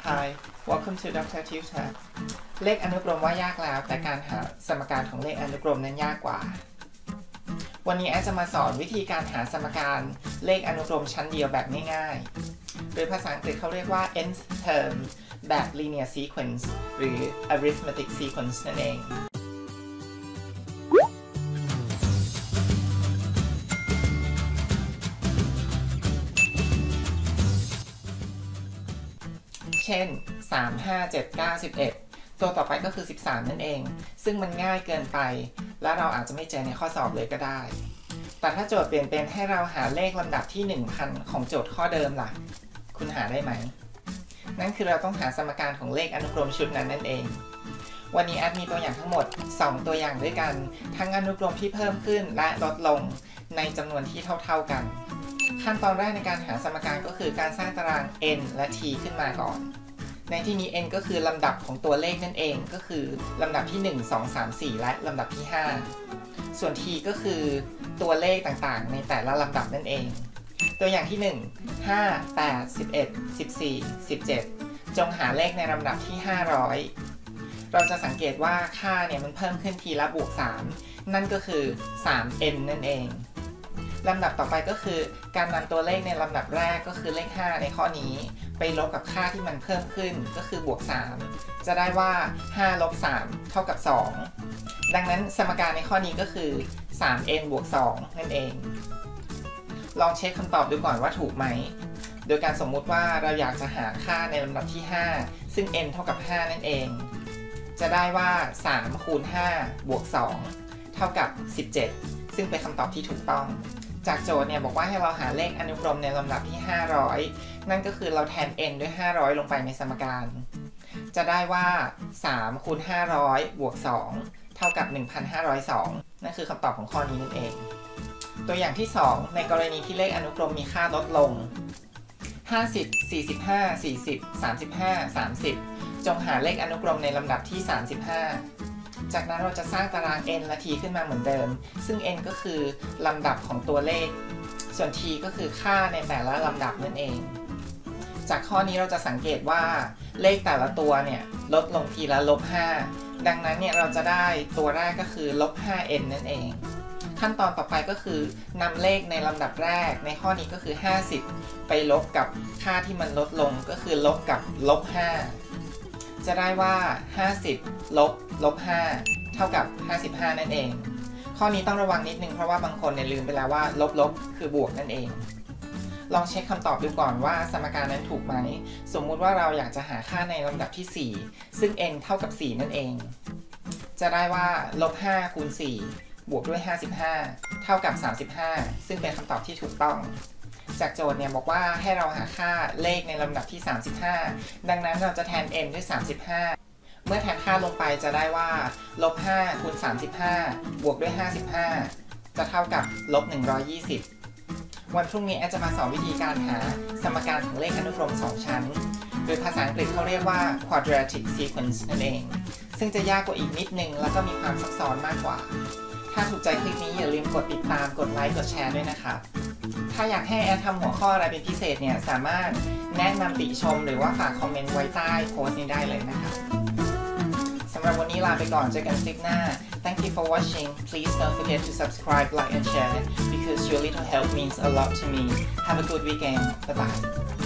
Hi, welcome to Dr. Tutor เลขอนุกรมว่ายากแล้วแต่การหาสมการของเลขอนุกรมนั้นยากกว่าวันนี้แอดจะมาสอนวิธีการหาสมการเลขอนุกรมชั้นเดียวแบบง่ายๆโดยภาษาอังกฤษเขาเรียกว่า nth term แบบ linear sequence หรือ arithmetic sequence นั่นเองเช่น3 5 7 9 11ตัวต่อไปก็คือ13นั่นเองซึ่งมันง่ายเกินไปและเราอาจจะไม่เจอในข้อสอบเลยก็ได้แต่ถ้าโจทย์เปลี่ยนเป็นให้เราหาเลขลำดับที่ 1000 ของโจทย์ข้อเดิมล่ะคุณหาได้ไหมนั่นคือเราต้องหาสมการของเลขอนุกรมชุดนั้นนั่นเองวันนี้แอดมีตัวอย่างทั้งหมด2ตัวอย่างด้วยกันทั้งอนุกรมที่เพิ่มขึ้นและลดลงในจำนวนที่เท่าๆกันขั้นตอนแรกในการหาสมการก็คือการสร้างตาราง n และ t ขึ้นมาก่อนในที่นี้ n ก็คือลำดับของตัวเลขนั่นเองก็คือลำดับที่1 2 3 4และลำดับที่5ส่วน t ก็คือตัวเลขต่างๆในแต่ละลำดับนั่นเองตัวอย่างที่1 5 8 11 14 17จงหาเลขในลำดับที่500เราจะสังเกตว่าค่าเนี่ยมันเพิ่มขึ้นทีละบวก3นั่นก็คือ 3n นั่นเองลำดับต่อไปก็คือการนำตัวเลขในลำดับแรกก็คือเลข5ในข้อนี้ไปลบกับค่าที่มันเพิ่มขึ้นก็คือบวก3จะได้ว่า5ลบ3เท่ากับ2ดังนั้นสมการในข้อนี้ก็คือ 3n บวก2นั่นเองลองเช็คคำตอบดูก่อนว่าถูกไหมโดยการสมมุติว่าเราอยากจะหาค่าในลำดับที่5ซึ่ง n เท่ากับ5นั่นเองจะได้ว่า3คูณ5บวก2เท่ากับ17ซึ่งเป็นคำตอบที่ถูกต้องจากโจทย์เนี่ยบอกว่าให้เราหาเลขอนุกรมในลำดับที่500นั่นก็คือเราแทน n ด้วย500ลงไปในสมการจะได้ว่า3คูณ500บวก2เท่ากับ 1502 นั่นคือคำตอบของข้อนี้นั่นเองตัวอย่างที่2ในกรณีที่เลขอนุกรมมีค่าลดลง50 45 40 35 30จงหาเลขอนุกรมในลำดับที่35จากนั้นเราจะสร้างตาราง n และ t ขึ้นมาเหมือนเดิมซึ่ง n ก็คือลำดับของตัวเลขส่วน t ก็คือค่าในแต่ละลำดับนั่นเองจากข้อนี้เราจะสังเกตว่าเลขแต่ละตัวเนี่ยลดลงทีละลบ5ดังนั้นเนี่ยเราจะได้ตัวแรกก็คือลบ 5n นั่นเองขั้นตอนต่อไปก็คือนำเลขในลำดับแรกในข้อนี้ก็คือ50ไปลบกับค่าที่มันลดลงก็คือลบกับลบ5จะได้ว่า50ลบ5เท่ากับ55นั่นเองข้อนี้ต้องระวังนิดนึงเพราะว่าบางคนเนี่ยลืมไปแล้วว่าลบคือบวกนั่นเองลองเช็คคำตอบดูก่อนว่าสมการนั้นถูกไหมสมมุติว่าเราอยากจะหาค่าในลำดับที่4ซึ่ง n เท่ากับ4นั่นเองจะได้ว่าลบ5คูณ4บวกด้วย55เท่ากับ35ซึ่งเป็นคำตอบที่ถูกต้องจากโจทย์เนี่ยบอกว่าให้เราหาค่าเลขในลำดับที่35ดังนั้นเราจะแทน n ด้วย35เมื่อแทนค่าลงไปจะได้ว่าลบ5คูณ35บวกด้วย55จะเท่ากับลบ120วันพรุ่งนี้แอดจะมาสอนวิธีการหาสมการของเลขอนุกรม2ชั้นโดยภาษาอังกฤษเขาเรียกว่า quadratic sequence นั่นเองซึ่งจะยากกว่าอีกนิดนึงแล้วก็มีความซับซ้อนมากกว่าถ้าถูกใจคลิปนี้อย่าลืมกดติดตามกดไลค์กดแชร์ด้วยนะครับถ้าอยากให้แอดทำหัวข้ออะไรเป็นพิเศษเนี่ยสามารถแนะนำติชมหรือว่าฝากคอมเมนต์ไว้ใต้โพสต์นี้ได้เลยนะครับสำหรับวันนี้ลาไปก่อนเจอกันคลิปหน้า Thank you for watching. Please don't forget to subscribe, like and share because your little help means a lot to me. Have a good weekend. Bye bye.